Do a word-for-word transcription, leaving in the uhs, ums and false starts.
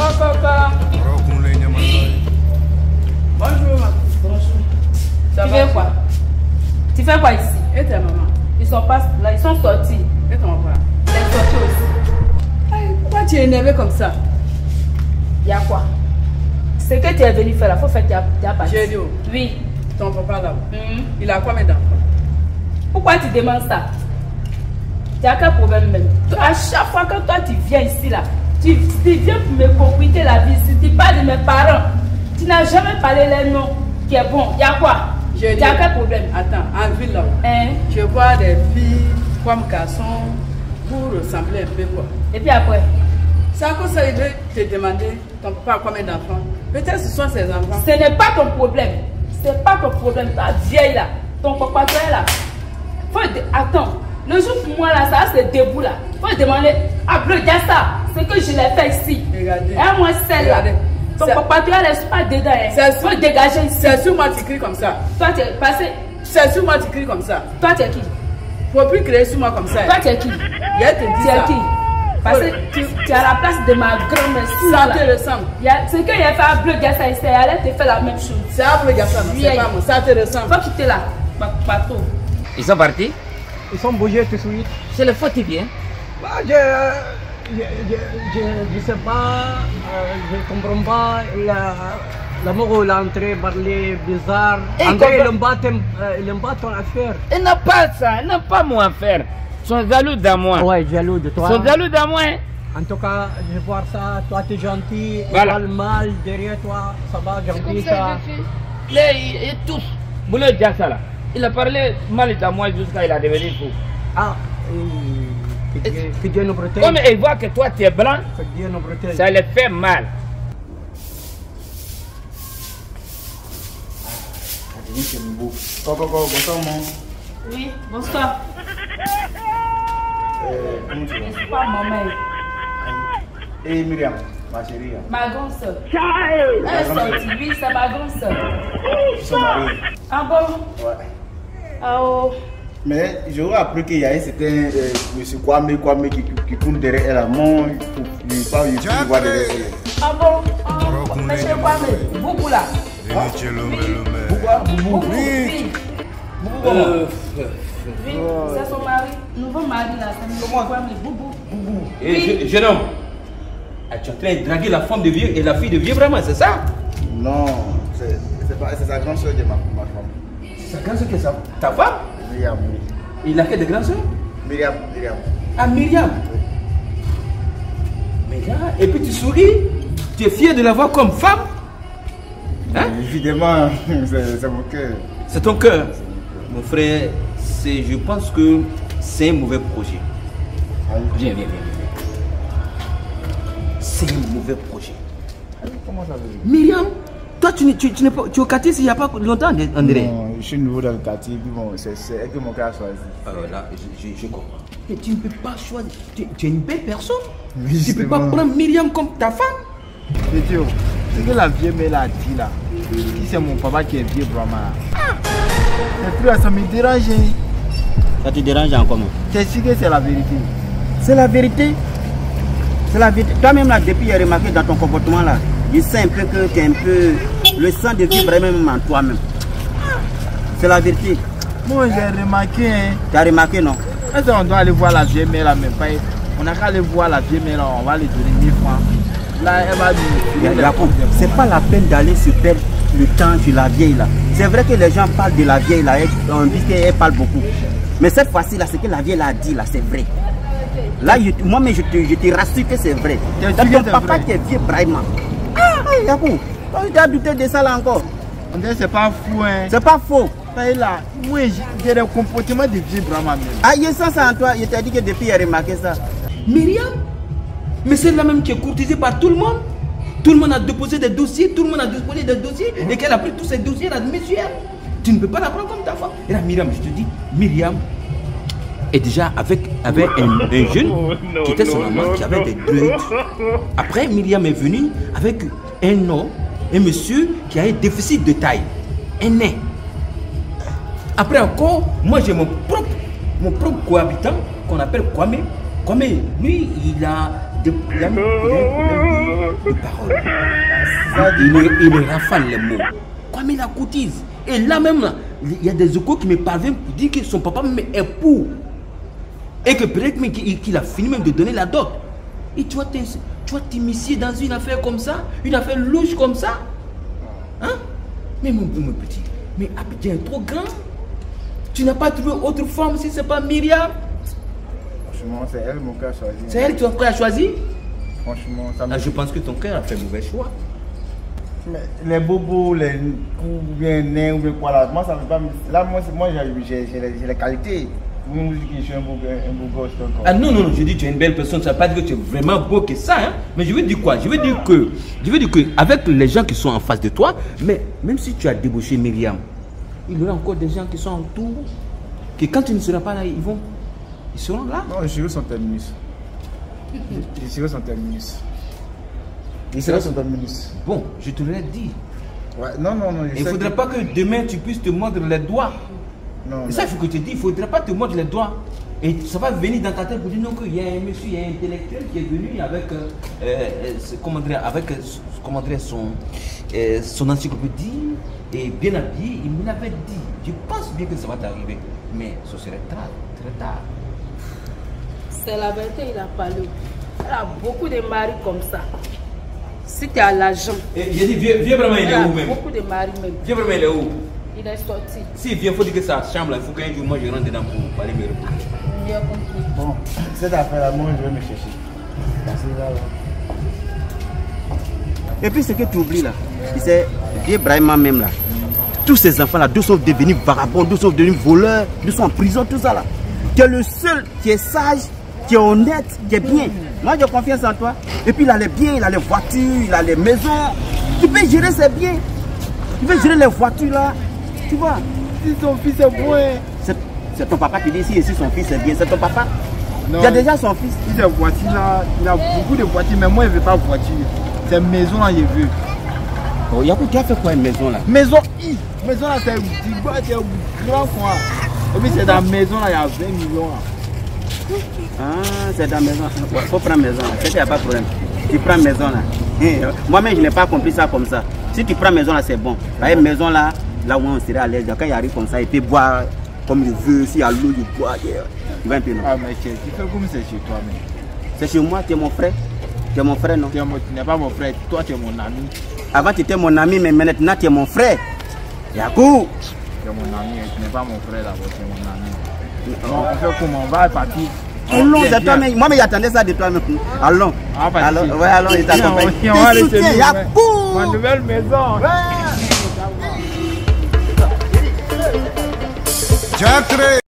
papa. Bonjour, ma. Bonjour. Tu fais quoi? Tu fais quoi ici? Et ta maman? Ils sont pas là, ils sont sortis. Et ton papa? Ils sont sortis aussi. Hey, pourquoi tu es énervé comme ça? Il y a quoi? Ce que tu es venu faire là, faut faire ta partie. J'ai dit. Oui. Ton papa là. Mm-hmm. Il a combien d'enfants? Pourquoi tu demandes ça? Tu as quel problème même? À chaque fois que toi tu viens ici là, tu, tu viens pour me compliquer la vie. Si tu parles de mes parents, tu n'as jamais parlé les noms qui est bon. Il y a quoi? Tu as quel problème? Attends, en ville là, hein? Je vois des filles comme garçons pour ressembler un peu quoi. Et puis après? C'est à cause ça il veut te demander ton papa a combien d'enfants? Peut-être ce sont ses enfants. Ce n'est pas ton problème. Ce n'est pas ton problème. Ta vieille là, ton papa toi là. Faut attends. Le jour pour moi là, ça c'est debout là. Faut demander à Bleu ça. Ce que je l'ai fait ici. Regardez. Et moi celle là. Ton papa tu laisse pas dedans. Hein. Faut dégager ici. C'est sur moi tu cries comme ça. Toi tu es passé. C'est sur moi tu cries comme ça. Toi tu es qui? Faut plus crier sur moi comme ça. Toi tu es qui? Je te dis ça. Tu es qui? Parce que tu, tu es à la place de ma grand-mère. Ça te ressemble. Ce que j'ai fait à Bleu Gassa ici, elle te fait la même chose. C'est à Bleu Gassa, non? C'est pas moi. Ça te ressemble. Faut quitter là. Bateau. Ils sont partis? Ils sont bougés tout de suite. C'est le fautif, hein? Bah, je, je, je, je, je sais pas, euh, je comprends pas la, l'amour où l'entrée parler bizarre. André, il n'aime pas, euh, il n'aime pas ton affaire. Il n'a pas ça, il n'a pas mon affaire. Ils sont jaloux de moi. Ouais, jaloux de toi. Ils sont jaloux de moi. En tout cas, je vois ça, toi tu es gentil, voilà. Pas le mal derrière toi, ça va, gentil ça. Là, ils tous. Vous le dites ça là. Il a parlé mal de moi jusqu'à il a devenu fou. Ah, que Dieu, que Dieu nous protège. Comme il voit que toi tu es blanc, que Dieu nous protège. Ça le fait mal. Bonsoir, maman. Oui, bonsoir. Euh, comment tu vas? C'est pas ma mère. Et Myriam, ma chérie. Ma grande soeur. Elle est sortie, oui, c'est ma grande soeur. Ils sont mariés. Ah bon? Ouais. Ah oh. Mais j'aurais appris qu'il y a un certain euh, monsieur Kwame Kwame qui, qui coule derrière elle à mon. Il ne pas voir derrière elle. Ah bon? Ah, monsieur Kwame, Boubou là. Ah? Pourquoi Boubou? Oui. Boubou euh, Oui, c'est son mari. Nouveau mari là. C'est Kwame, Boubou. Boubou. Et oui. Jeune homme, tu es en train de draguer la femme de vieux et la fille de vieux vraiment, c'est ça? Non, c'est sa grande soeur de ma, ma femme. C'est sa grande soeur qui est ça? Ta femme? Myriam, oui. Il a fait de grandes soeurs? Myriam, Myriam. Ah, Myriam? Oui. Myriam, et puis tu souris? Tu es fier de la voir comme femme? Hein? Évidemment, c'est mon cœur. C'est ton cœur? Mon frère, je pense que c'est un mauvais projet. Ah, viens, viens, viens. C'est un mauvais projet. Comment ça veut dire? Myriam, toi tu, tu, tu n'es pas, tu es au quartier il n'y a pas longtemps, André? Non, je suis nouveau dans le quartier, puis bon, c'est elle que mon cœur a choisi. Alors là, je, je, je comprends. Mais tu ne peux pas choisir, tu, tu es une belle personne. Oui, tu ne peux pas bon. prendre Myriam comme ta femme. Pétio, ce que la vieille mère a dit là, si c'est mon papa qui est vieux vraiment. Ah. Et puis ça me dérange. Ça te dérange en comment? C'est sûr que c'est la vérité. C'est la vérité. C'est la vérité. Toi-même là, depuis j'ai remarqué dans ton comportement là, je sens un peu que tu es un peu le sang de vivre même en toi-même. C'est la vérité. Moi j'ai remarqué. Hein. Tu as remarqué non? Est-ce qu'on doit aller voir la vieille mère là même pas? On n'a qu'à aller voir la vieille mère là, on va lui donner mille francs. Là elle va dire. C'est pas la peine d'aller se perdre le temps sur la vieille là. C'est vrai que les gens parlent de la vieille là, on dit qu'elle parle beaucoup. Mais cette fois-ci là, ce que la vieille là a dit là, c'est vrai. Là, moi-même, je te, je te rassure que c'est vrai. C'est ton papa qui est vieux, Brahima. Ah, Yakou, tu dois douter de ça là encore. On dit c'est pas fou, hein. C'est pas faux. Là, moi, j'ai des comportements de vieux Brahma même. Ah, il y a ça, ça en toi. Je t'ai dit que depuis, j'ai remarqué ça. Myriam? Mais c'est la même qui est courtisée par tout le monde. Tout le monde a déposé des dossiers, tout le monde a déposé des dossiers, mmh. Et qu'elle a pris tous ces dossiers là de monsieur. Tu ne peux pas la prendre comme ta femme. Et là, Myriam, je te dis, Myriam est déjà avec, avec un, un jeune oh, no, qui était son no, amant, no, qui avait no. des dreads. Après, Myriam est venue avec un homme, un monsieur qui a un déficit de taille, un nain. Après encore, moi j'ai mon propre, mon propre cohabitant qu'on appelle Kwame. Kwame, lui, il a de, il a un problème de parole. Il, il rafale les mots. Comme il la courtise. Et là même, là, il y a des échos qui me parviennent pour dire que son papa me est pour. Et que peut-être qu'il qu'il a fini même de donner la dot. Et tu vas t'immiscer dans une affaire comme ça, une affaire louche comme ça. Hein? Mais mon, mon petit, mais Abidjan est trop grand. Tu n'as pas trouvé autre femme si ce n'est pas Myriam? Franchement, c'est elle mon cœur a choisi. C'est elle que ton cœur a choisi? Franchement, ça me... Ah, je pense que ton cœur a fait mauvais choix. Mais les bobos, les coups, ou bien nains, ou bien quoi là, moi ça ne veut pas me... Là, moi, moi j'ai les qualités. Vous me dites que je suis un beau, un beau gosse encore. Ah non, non, non, je dis que tu es une belle personne, ça ne veut pas dire que tu es vraiment beau que ça. Hein? Mais je veux dire quoi? Je veux dire que, je veux dire que avec les gens qui sont en face de toi, mais même si tu as débauché Myriam, il y aura encore des gens qui sont autour, que quand tu ne seras pas là, ils vont, ils seront là. Non, les cheveux sont terminus. Les cheveux sont terminus. Les cheveux sont terminus. Bon, je te l'ai dit. Ouais, non, non, non. Il ne faudrait que... pas que demain tu puisses te mordre les doigts. Non, et ça, il faut que tu te dises, il ne faudrait pas te mordre les doigts. Et ça va venir dans ta tête pour dire non, qu'il y a un monsieur, il y a un intellectuel qui est venu avec, euh, euh, comment dire, avec euh, comment dire, son, euh, son encyclopédie et bien habillé. Il me l'avait dit. Je pense bien que ça va t'arriver. Mais ce serait très, très tard. C'est la vérité, il a parlé. Il a beaucoup de maris comme ça. Si tu as l'argent. J'ai dit, viens, viens vraiment, il est où même? Beaucoup de maris même. Viens vraiment, il est où? Il est sorti. Si il vient, il faut dire que sa chambre, il faut qu'un jour, moi, je rentre dedans pour aller me reposer. Bien compris. Bon, cette affaire-là, moi, je vais me chercher. Parce que là, là. Et puis, ce que tu oublies là, c'est vieux Brahima même là. Tous ces enfants-là, deux sont devenus vagabonds, deux sont devenus voleurs, deux sont en prison, tout ça là. Tu es le seul qui est sage, qui est honnête, qui est bien. Moi, j'ai confiance en toi. Et puis, il a les biens, il a les voitures, il a les maisons. Tu peux gérer ses biens. Tu peux gérer les voitures là. Tu vois, si son fils est bon, c'est ton papa qui dit si, si son fils est bien, c'est ton papa. Non, il a déjà son fils. Il a voiture là, il a beaucoup de voitures, mais moi il ne veut pas voiture. C'est maison là, il veut. Oh, Yakou, tu as fait quoi une maison là? Maison I. Maison là, c'est un grand coin. Et puis c'est dans la maison là, il y a vingt millions là. Ah, c'est dans la maison. Il faut prendre maison là, c'est qu'il n'y a pas de problème. Tu prends maison là. Moi-même, je n'ai pas compris ça comme ça. Si tu prends maison là, c'est bon. La maison là, là où on serait à l'aise, quand il arrive comme ça, il peut boire comme il veut. S'il y a l'eau, il boit. Il va un peu non. Ah, mais tu fais comme c'est chez toi, mais. C'est chez moi, tu es mon frère. Tu es mon frère, non? Tu n'es pas mon frère, toi tu es mon ami. Avant tu étais mon ami, mais maintenant tu es mon frère. Yakou! Tu es mon ami, tu n'es pas mon frère là-bas, tu es mon ami. Non, on fait comment? On va partir. Allons, c'est toi, mais moi, mais j'attendais ça de toi. Allons. Allons, ouais, allons, il t'accompagne. On va aller chez nous. Yakou! Ma nouvelle maison. Ouais.